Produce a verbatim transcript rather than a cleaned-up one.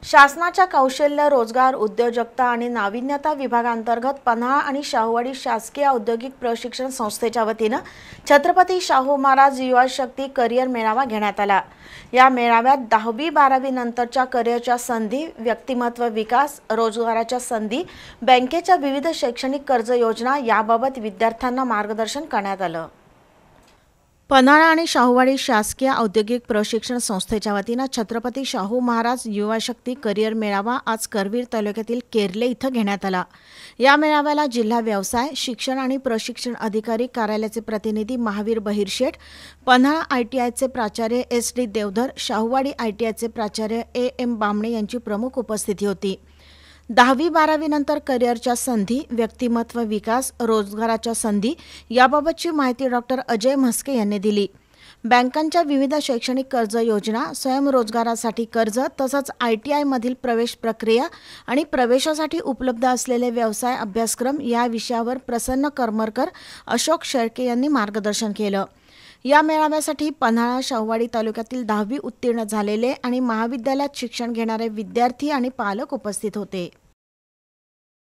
शासनाच्या कौशल्य, रोजगार, उद्योजकता आणि नाविन्यता विभागांतर्गत पन्हाळा आणि शाहूवाडी शासकीय औद्योगिक प्रशिक्षण संस्थेच्या वतीनं छत्रपती शाहू महाराज युवा शक्ती करिअर मेळावा घेण्यात आला। या मेळाव्यात दहावी बारावी नंतरच्या करिअरच्या संधी, व्यक्तिमत्व विकास, रोजगाराच्या संधी, बँकेच्या विविध शैक्षणिक कर्ज योजना याबाबत विद्यार्थ्यांना मार्गदर्शन करण्यात आलं। पन्हाळा आणि शाहूवाडी शासकीय औद्योगिक प्रशिक्षण संस्थेच्या वतीनं छत्रपती शाहू महाराज युवा शक्ती करिअर मेळावा आज करवीर तालुक्यातील केरले इथं घेण्यात आला। या मेळाव्याला जिल्हा व्यवसाय, शिक्षण आणि प्रशिक्षण अधिकारी कार्यालयाचे प्रतिनिधी महावीर बहिरशेठ, पन्हाळा आयटीआयचे प्राचार्य एस डी देवधर, शाहूवाडी आयटीआयचे प्राचार्य ए एम बामणे यांची प्रमुख उपस्थिती होती। दहावी बारावी नंतर करिअरच्या संधी, व्यक्तिमत्व विकास, रोजगाराच्या संधी याबाबतची माहिती डॉक्टर अजय म्हस्के यांनी दिली। बँकांच्या विविध शैक्षणिक कर्ज योजना, स्वयंरोजगारासाठी कर्ज तसंच आय टी आयमधील प्रवेश प्रक्रिया आणि प्रवेशासाठी उपलब्ध असलेले व्यवसाय अभ्यासक्रम या विषयावर प्रसन्न करमरकर, अशोक शेळके यांनी मार्गदर्शन केलं। या मेळाव्यासाठी पन्हाळा, शाहूवाडी तालुक्यातील दहावी उत्तीर्ण झालेले आणि महाविद्यालयात शिक्षण घेणारे विद्यार्थी आणि पालक उपस्थित होते।